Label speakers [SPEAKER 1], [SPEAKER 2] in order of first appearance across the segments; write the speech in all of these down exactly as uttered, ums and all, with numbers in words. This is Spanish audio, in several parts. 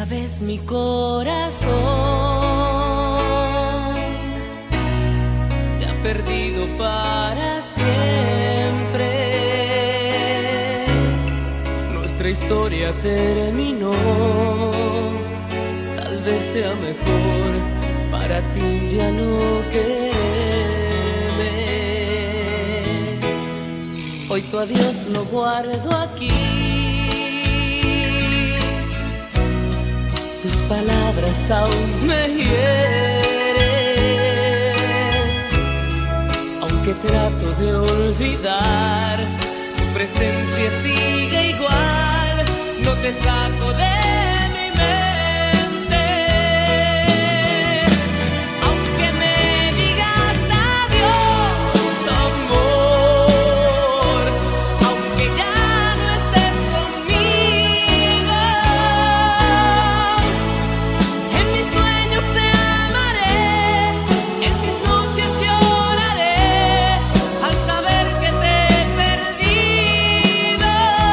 [SPEAKER 1] Esta vez mi corazón te ha perdido para siempre. Nuestra historia terminó, tal vez sea mejor para ti ya no quererme. Hoy tu adiós lo guardo aquí. Tus palabras aún me hieren, aunque trato de olvidar, tu presencia sigue igual, no te saco de mi mente. Aunque me digas adiós, amor, aunque ya no estés conmigo, en mis sueños te amaré, en mis noches lloraré al saber que te he perdido.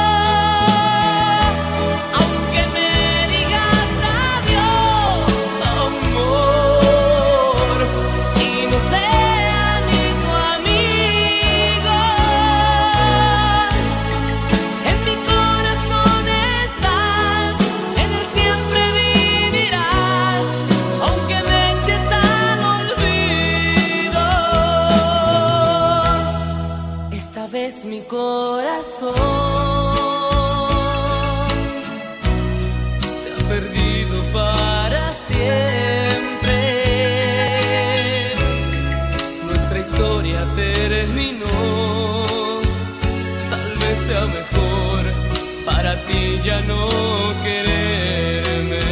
[SPEAKER 1] Aunque me digas adiós, amor, y no sea ni tu amigo, en mi corazón estás, en él siempre vivirás, aunque me eches al olvido. Esta vez mi corazón te ha perdido para siempre. Nuestra historia terminó, tal vez sea mejor para ti ya no quererme.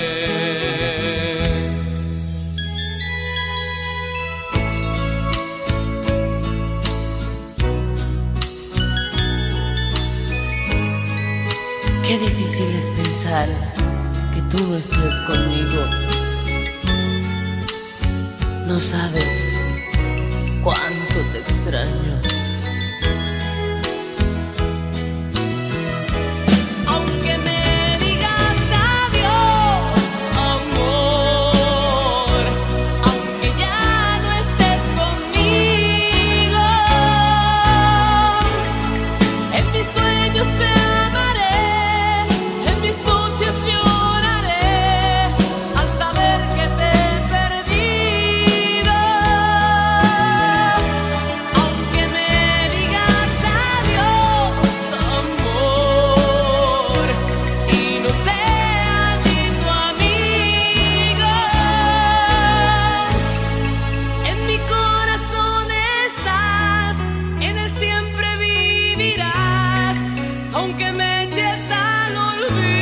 [SPEAKER 1] Qué difícil es pensar que tú no estés conmigo. No sabes cuánto te extraño. Aunque me digas adiós, amor, aunque ya no estés conmigo, en mis sueños te amaré, en mis noches lloraré al saber que te he perdido. Aunque me digas adiós, amor, y no sea ni tu amigo, en mi corazón estás, en él siempre vivirás, aunque me eches al olvido.